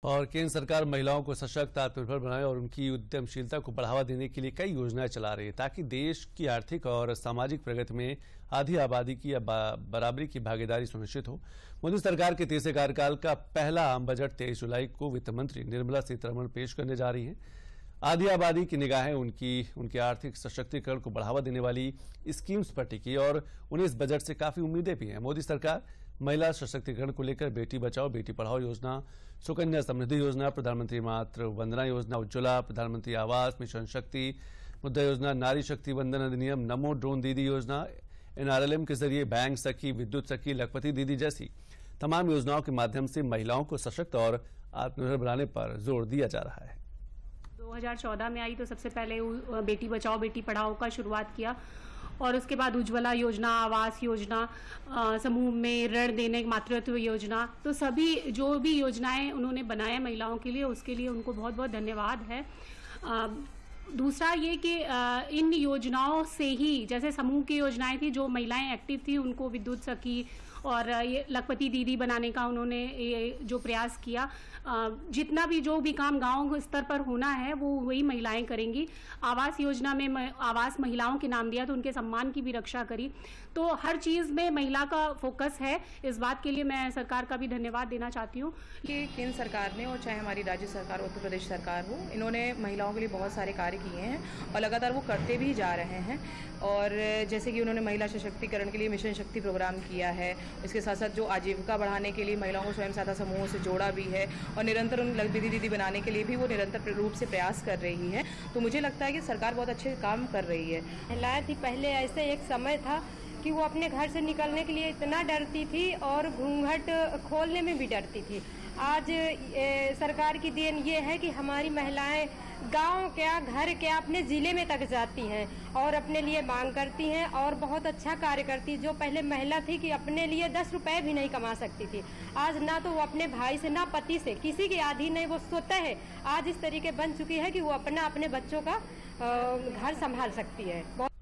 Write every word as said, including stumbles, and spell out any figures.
और केंद्र सरकार महिलाओं को सशक्त, आत्मनिर्भर बनाए और उनकी उद्यमशीलता को बढ़ावा देने के लिए कई योजनाएं चला रही है ताकि देश की आर्थिक और सामाजिक प्रगति में आधी आबादी की या बराबरी की भागीदारी सुनिश्चित हो। मोदी सरकार के तीसरे कार्यकाल का पहला आम बजट तेईस जुलाई को वित्त मंत्री निर्मला सीतारमण पेश करने जा रही हैं। आधी आबादी की निगाहें उनकी उनके आर्थिक सशक्तिकरण को बढ़ावा देने वाली स्कीम्स पर टिकी और उन्हें इस बजट से काफी उम्मीदें भी हैं। मोदी सरकार महिला सशक्तिकरण को लेकर बेटी बचाओ बेटी पढ़ाओ योजना, सुकन्या समृद्धि योजना, प्रधानमंत्री मातृ वंदना योजना, उज्ज्वला, प्रधानमंत्री आवास मिशन शक्ति, मुद्रा योजना, नारी शक्ति वंदन अधिनियम, नमो ड्रोन दीदी योजना, एनआरएलएम के जरिए बैंक सखी, विद्युत सखी, लखपति दीदी जैसी तमाम योजनाओं के माध्यम से महिलाओं को सशक्त और आत्मनिर्भर बनाने पर जोर दिया जा रहा है। दो हज़ार चौदह में आई तो सबसे पहले बेटी बचाओ बेटी पढ़ाओ का शुरुआत किया और उसके बाद उज्ज्वला योजना, आवास योजना, समूह में ऋण देने, मातृत्व योजना, तो सभी जो भी योजनाएं उन्होंने बनाए महिलाओं के लिए, उसके लिए उनको बहुत बहुत धन्यवाद है। आ, दूसरा ये कि इन योजनाओं से ही, जैसे समूह की योजनाएं थी, जो महिलाएं एक्टिव थी उनको विद्युत सखी और ये लखपति दीदी बनाने का उन्होंने ये जो प्रयास किया, जितना भी जो भी काम गांव स्तर पर होना है वो वही महिलाएं करेंगी। आवास योजना में आवास महिलाओं के नाम दिया तो उनके सम्मान की भी रक्षा करी। तो हर चीज़ में महिला का फोकस है। इस बात के लिए मैं सरकार का भी धन्यवाद देना चाहती हूँ कि केंद्र सरकार ने और चाहे हमारी राज्य सरकार, उत्तर प्रदेश सरकार हो, इन्होंने महिलाओं के लिए बहुत सारे कार्य किए हैं और लगातार वो करते भी जा रहे हैं। और जैसे कि उन्होंने महिला सशक्तिकरण के लिए मिशन शक्ति प्रोग्राम किया है, इसके साथ साथ जो आजीविका बढ़ाने के लिए महिलाओं को स्वयं सहायता समूहों से जोड़ा भी है और निरंतर उन लखपति दीदी बनाने के लिए भी वो निरंतर रूप से प्रयास कर रही है। तो मुझे लगता है कि सरकार बहुत अच्छे काम कर रही है। महिलाएं थी पहले, ऐसे एक समय था कि वो अपने घर से निकलने के लिए इतना डरती थी और घूंघट खोलने में भी डरती थी। आज ए, सरकार की देन ये है कि हमारी महिलाएं गांव क्या, घर क्या, अपने ज़िले में तक जाती हैं और अपने लिए मांग करती हैं और बहुत अच्छा कार्य करती है। जो पहले महिला थी कि अपने लिए दस रुपए भी नहीं कमा सकती थी, आज ना तो वो अपने भाई से, ना पति से, किसी के आधी नहीं, वो स्वतः है आज इस तरीके बन चुकी है कि वो अपना अपने बच्चों का घर संभाल सकती है।